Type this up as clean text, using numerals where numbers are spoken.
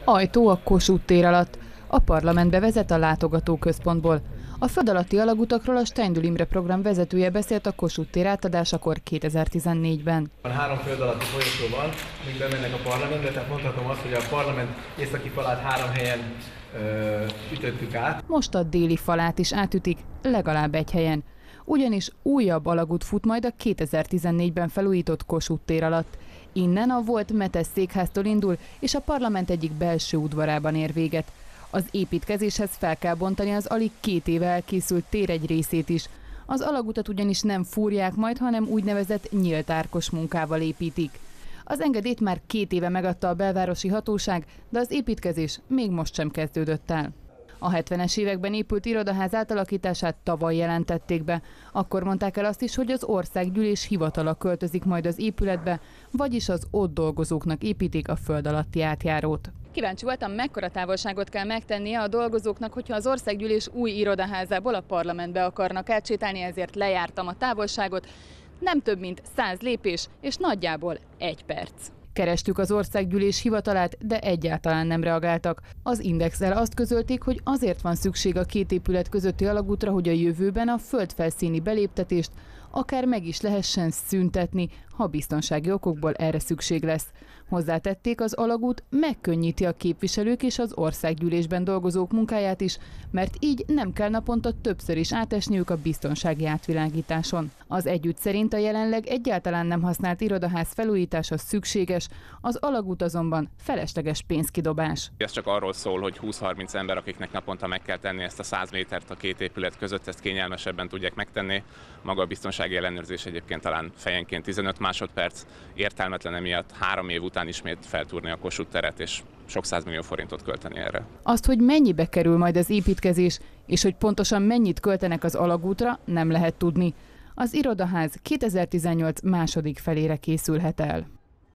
Ajtó a Kossuth tér alatt. A parlamentbe vezet a látogatóközpontból. A föld alatti alagutakról a Steindl Imre program vezetője beszélt a Kossuth tér átadásakor 2014-ben. 3 föld alatti folyosó van, amik bemennek a parlamentbe, tehát mondhatom azt, hogy a parlament északi falát 3 helyen ütöttük át. Most a déli falát is átütik, legalább egy helyen. Ugyanis újabb alagút fut majd a 2014-ben felújított Kossuth tér alatt. Innen a volt Metes székháztól indul, és a parlament egyik belső udvarában ér véget. Az építkezéshez fel kell bontani az alig 2 éve elkészült tér egy részét is. Az alagutat ugyanis nem fúrják majd, hanem úgynevezett nyílt árkos munkával építik. Az engedélyt már 2 éve megadta a belvárosi hatóság, de az építkezés még most sem kezdődött el. A 70-es években épült irodaház átalakítását tavaly jelentették be. Akkor mondták el azt is, hogy az országgyűlés hivatala költözik majd az épületbe, vagyis az ott dolgozóknak építik a föld alatti átjárót. Kíváncsi voltam, mekkora távolságot kell megtennie a dolgozóknak, hogyha az országgyűlés új irodaházából a parlamentbe akarnak átsétálni, ezért lejártam a távolságot. Nem több mint 100 lépés, és nagyjából 1 perc. Kerestük az országgyűlés hivatalát, de egyáltalán nem reagáltak. Az Indexel azt közölték, hogy azért van szükség a 2 épület közötti alagútra, hogy a jövőben a földfelszíni beléptetést akár meg is lehessen szüntetni, ha biztonsági okokból erre szükség lesz. Hozzátették, az alagút megkönnyíti a képviselők és az országgyűlésben dolgozók munkáját is, mert így nem kell naponta többször is átesniük a biztonsági átvilágításon. Az együtt szerint a jelenleg egyáltalán nem használt irodaház felújítása szükséges, az alagút azonban felesleges pénzkidobás. Ez csak arról szól, hogy 20-30 ember, akiknek naponta meg kell tenni ezt a 100 métert a 2 épület között, ezt kényelmesebben tudják megtenni. Maga a biztonsági ellenőrzés egyébként talán fejenként 15 másodperc, értelmetlen emiatt 3 év után ismét feltúrni a Kossuth teret és sok 100 millió forintot költeni erre. Azt, hogy mennyibe kerül majd az építkezés, és hogy pontosan mennyit költenek az alagútra, nem lehet tudni. Az irodaház 2018 második felére készülhet el.